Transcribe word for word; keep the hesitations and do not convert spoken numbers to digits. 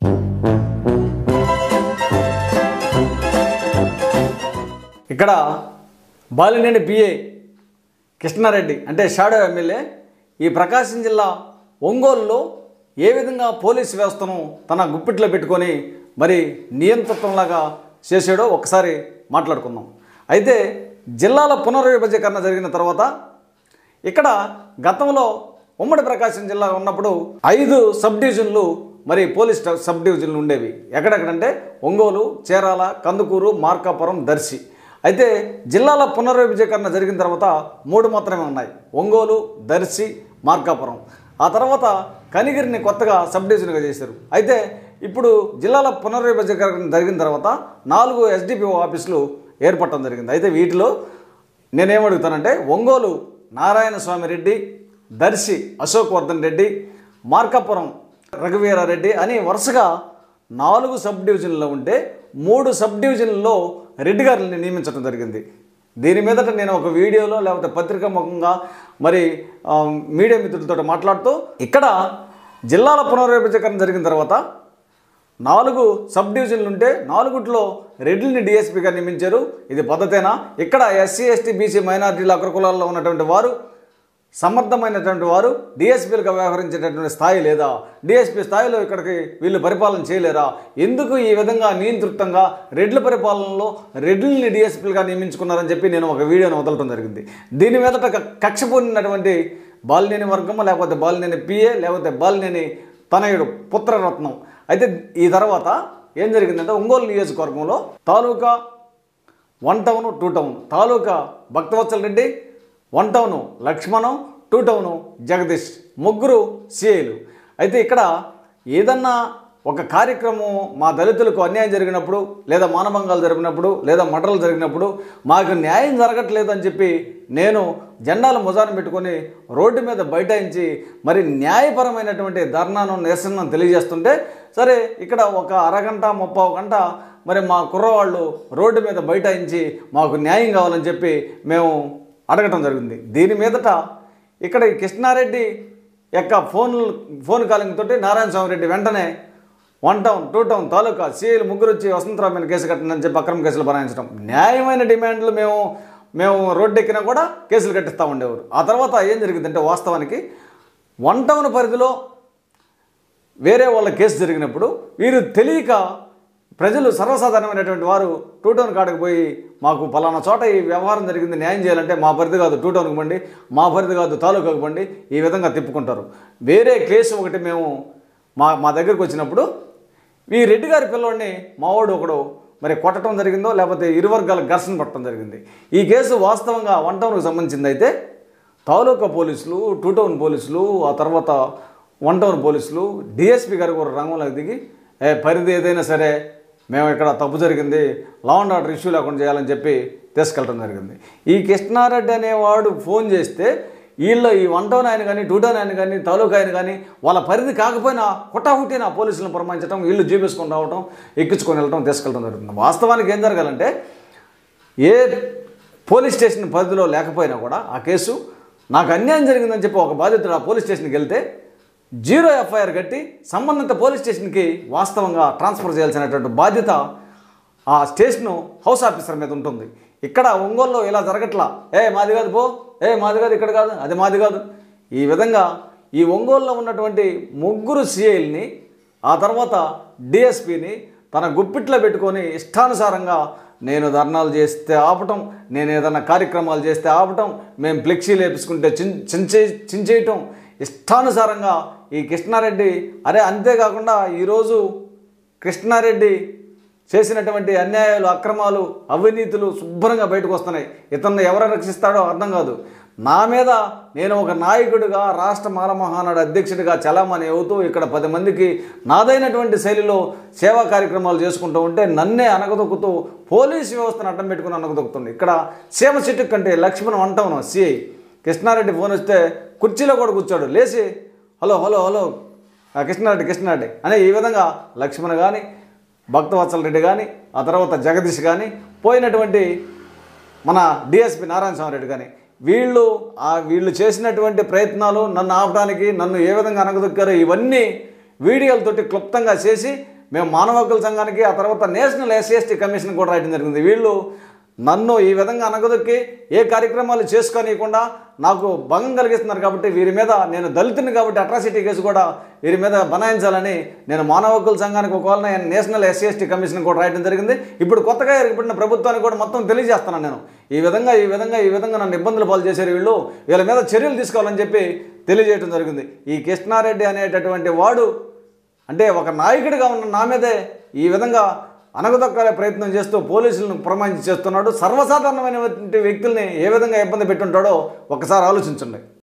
ఇక్కడ బాలినేని పిఏ కృష్ణారెడ్డి అంటే shadow MLA ఈ ప్రకాశం జిల్లా ఒంగోలులో ఏ విధంగా పోలీసు వ్యవస్థను తన గుప్పిట్లో పెట్టుకొని మరి నియంత్రణలాగా చేసాడో ఒకసారి మాట్లాడుకుందాం. అయితే జిల్లాల పునర్విభజీకరణ జరిగిన తర్వాత ఇక్కడ గతంలో ఉమ్మడి ప్రకాశం జిల్లా ఉన్నప్పుడు ఐదు సబ్ డివిజన్లు మరి పోలీస్ సబ్ డివిజన్లు ఉండేవి. ఎక్కడెక్కడంటే ఒంగోలు, చీరాల, కందుకూరు, మార్కాపురం, దర్శి. అయితే జిల్లాల పునర్విభజీకరణ జరిగిన తర్వాత మూడు మాత్రమే ఉన్నాయి, ఒంగోలు, దర్శి, మార్కాపురం. ఆ తర్వాత కనిగిరిని కొత్తగా సబ్ డివిజన్గా చేశారు. అయితే ఇప్పుడు జిల్లాల పునర్విభజీకరణ జరిగిన తర్వాత నాలుగు ఎస్డిపిఓ ఆఫీసులు ఏర్పడటం జరిగింది. అయితే వీటిలో నేనేమడుగుతానంటే ఒంగోలు నారాయణ స్వామి రెడ్డి, దర్శి అశోక్ వర్ధన్ రెడ్డి, మార్కాపురం రఘువీరారెడ్డి అని వరుసగా నాలుగు సబ్ డివిజన్లో ఉంటే మూడు సబ్ డివిజన్లలో రెడ్డి గారిని నియమించడం జరిగింది. దీని మీదట నేను ఒక వీడియోలో లేకపోతే పత్రికా ముఖంగా మరి మీడియా మిత్రులతో మాట్లాడుతూ ఇక్కడ జిల్లాల పునర్విభజీకరణ జరిగిన తర్వాత నాలుగు సబ్ డివిజన్లు ఉంటే నాలుగుట్లో రెడ్డిని డిఎస్పీగా నియమించారు. ఇది పద్ధతేనా? ఇక్కడ ఎస్సీ ఎస్టీ బీసీ మైనారిటీల అగ్రకులాల్లో ఉన్నటువంటి వారు సమర్థమైనటువంటి వారు డిఎస్పీలుగా వ్యవహరించేటటువంటి స్థాయి లేదా? డిఎస్పీ స్థాయిలో ఇక్కడికి వీళ్ళు పరిపాలన చేయలేరా? ఎందుకు ఈ విధంగా నియంతృత్వంగా రెడ్ల పరిపాలనలో రెడ్లని డిఎస్పీలుగా నియమించుకున్నారని చెప్పి నేను ఒక వీడియోను వదలటం జరిగింది. దీని మీదట కక్ష పూనినటువంటి బాలినేని వర్గం లేకపోతే బాలినేని పిఏ లేకపోతే బాలినేని తనయుడు పుత్రరత్నం. అయితే ఈ తర్వాత ఏం జరిగిందంటే ఒంగోలు నియోజకవర్గంలో taluka one town two town, taluka Bhaktavatsal Reddy, one town Lakshmanam, two town Jagadish, ముగ్గురు సిఐలు. అయితే ఇక్కడ ఏదన్నా ఒక కార్యక్రమం మా దళితులకు అన్యాయం జరిగినప్పుడు లేదా మానభంగాలు జరిగినప్పుడు లేదా మర్డర్లు జరిగినప్పుడు మాకు న్యాయం జరగట్లేదు అని చెప్పి నేను జెండాలు ముజాను పెట్టుకొని రోడ్డు మీద బైఠాయించి మరి న్యాయపరమైనటువంటి ధర్నాను నిరసనను తెలియజేస్తుంటే సరే ఇక్కడ ఒక అరగంట ముప్పై గంట మరి మా కుర్రవాళ్ళు రోడ్డు మీద బైఠాయించి మాకు న్యాయం కావాలని చెప్పి మేము అడగటం జరిగింది. దీని మీదట ఇక్కడ ఈ కృష్ణారెడ్డి యొక్క ఫోన్ ఫోన్ కాలింగ్ తోటి నారాయణ స్వామి రెడ్డి వెంటనే one town two town taluka సీఐలు ముగ్గురు వచ్చి వసంతరావు మీద కేసు కట్టనని చెప్పి అక్రమ కేసులు బనాయించడం, న్యాయమైన డిమాండ్లు మేము మేము రోడ్డు ఎక్కినా కూడా కేసులు కట్టిస్తూ ఉండేవారు. ఆ తర్వాత ఏం జరిగిందంటే వాస్తవానికి వన్ టౌన్ పరిధిలో వేరే వాళ్ళ కేసు జరిగినప్పుడు వీరు తెలియక ప్రజలు సర్వసాధారణమైనటువంటి వారు టూ టౌన్ కాడకు పోయి మాకు పలానా చోట ఈ వ్యవహారం జరిగింది న్యాయం చేయాలంటే మా పరిధి కాదు టూ టౌన్కి పండి, మా పరిధి కాదు తాలూకాకు పండి, ఈ విధంగా తిప్పుకుంటారు. వేరే కేసు ఒకటి మేము మా మా దగ్గరికి వచ్చినప్పుడు ఈ రెడ్డి గారి పిల్లోడిని మావాడు ఒకడు మరి కొట్టడం జరిగిందో లేకపోతే ఇరు వర్గాల ఘర్షణ పట్టడం జరిగింది. ఈ కేసు వాస్తవంగా వన్ టౌన్కి సంబంధించింది. అయితే తాలూకా పోలీసులు, టూ టౌన్ పోలీసులు, ఆ తర్వాత వన్ టౌన్ పోలీసులు డిఎస్పీ గారు కూడా రంగంలోకి దిగి ఏ పరిధి ఏదైనా సరే మేము ఇక్కడ తప్పు జరిగింది, లా అండ్ ఆర్డర్ ఇష్యూ లేకుండా చేయాలని చెప్పి తీసుకెళ్ళడం జరిగింది. ఈ కృష్ణారెడ్డి అనేవాడు ఫోన్ చేస్తే వీళ్ళు ఈ వన్ టౌన్ ఆయన కానీ టూ టౌన్ ఆయన కానీ తాలూకా ఆయన కానీ వాళ్ళ పరిధి కాకపోయినా హుటాహుటిన పోలీసులను పురమాయించడం, వీళ్ళు చూపించుకొని రావడం, ఎక్కించుకొని వెళ్ళడం, తీసుకెళ్ళడం జరుగుతుంది. వాస్తవానికి ఏం జరగాలంటే ఏ పోలీస్ స్టేషన్ పరిధిలో లేకపోయినా కూడా ఆ కేసు నాకు అన్యాయం జరిగిందని చెప్పి ఒక బాధితుడు ఆ పోలీస్ స్టేషన్కి వెళ్తే జీరో ఎఫ్ఐఆర్ కట్టి సంబంధిత పోలీస్ స్టేషన్కి వాస్తవంగా ట్రాన్స్ఫర్ చేయాల్సినటువంటి బాధ్యత ఆ స్టేషను హౌస్ ఆఫీసర్ మీద ఉంటుంది. ఇక్కడ ఒంగోలులో ఇలా జరగట్లా, ఏ మాది కాదు పో, ఏ మాది కాదు ఇక్కడ కాదు, అది మాది కాదు. ఈ విధంగా ఈ ఒంగోలులో ఉన్నటువంటి ముగ్గురు సిఐల్ని ఆ తర్వాత డిఎస్పీని తన గుప్పిట్లో పెట్టుకొని ఇష్టానుసారంగా నేను ధర్నాలు చేస్తే ఆపటం, నేను ఏదైనా కార్యక్రమాలు చేస్తే ఆపటం, మేము ఫ్లెక్సీలు వేపించుకుంటే చిన్ చించే చించేయటం, ఇష్టానుసారంగా ఈ కృష్ణారెడ్డి. అరే అంతేకాకుండా ఈరోజు కృష్ణారెడ్డి చేసినటువంటి అన్యాయాలు, అక్రమాలు, అవినీతులు శుభ్రంగా బయటకు వస్తున్నాయి. ఇతన్ని ఎవరు రక్షిస్తాడో అర్థం కాదు. నా మీద నేను ఒక నాయకుడిగా రాష్ట్ర మాల మహానాడు అధ్యక్షుడిగా చలామణి అవుతూ ఇక్కడ పది మందికి నాదైనటువంటి శైలిలో సేవా కార్యక్రమాలు చేసుకుంటూ ఉంటే నన్నే అనగదొక్కుతూ పోలీసు వ్యవస్థను అడ్డం పెట్టుకుని అనగదొక్కుతుంది. ఇక్కడ సీమ చెట్టు కంటే లక్ష్మణ్ అంటాను సిఐ కృష్ణారెడ్డి ఫోన్ వస్తే కుర్చీలో కూడా కూర్చోడు, లేచి hello hello hello Krishna Reddy Krishna Reddy అనే ఈ విధంగా లక్ష్మణ్ కానీ భక్తవత్సల్ రెడ్డి కానీ ఆ తర్వాత జగదీష్ కానీ పోయినటువంటి మన డిఎస్పీ నారాయణ స్వామి రెడ్డి కానీ వీళ్ళు ఆ వీళ్ళు చేసినటువంటి ప్రయత్నాలు నన్ను ఆపడానికి, నన్ను ఏ విధంగా అనగదొక్కారో ఇవన్నీ వీడియోలతోటి క్లుప్తంగా చేసి మేము మానవ హక్కుల సంఘానికి ఆ తర్వాత నేషనల్ ఎస్సీ ఎస్టీ కమిషన్ కూడా రాయడం జరిగింది. వీళ్ళు నన్ను ఈ విధంగా అనగదొక్కి ఏ కార్యక్రమాలు చేసుకోనియకుండా నాకు భంగం కలిగిస్తున్నారు కాబట్టి వీరి మీద, నేను దళితుని కాబట్టి అట్రాసిటీ కేసు కూడా వీరి మీద బనాయించాలని నేను మానవ హక్కుల సంఘానికి ఒకవేళ నేషనల్ ఎస్సీ ఎస్టీ కమిషన్ కూడా రాయడం జరిగింది. ఇప్పుడు కొత్తగా ఏర్పడిన ప్రభుత్వానికి కూడా మొత్తం తెలియజేస్తున్నాను నేను. ఈ విధంగా ఈ విధంగా ఈ విధంగా నన్ను ఇబ్బందులు పాలు చేశారు వీళ్ళు, వీళ్ళ మీద చర్యలు తీసుకోవాలని చెప్పి తెలియజేయడం జరిగింది. ఈ కృష్ణారెడ్డి అనేటటువంటి వాడు అంటే ఒక నాయకుడిగా ఉన్న నా మీదే ఈ విధంగా అనగదొక్కాలే ప్రయత్నం చేస్తూ పోలీసులను పురమాయించి చేస్తున్నాడు. సర్వసాధారణమైనటువంటి వ్యక్తుల్ని ఏ విధంగా ఇబ్బంది పెట్టుంటాడో ఒకసారి ఆలోచించండి.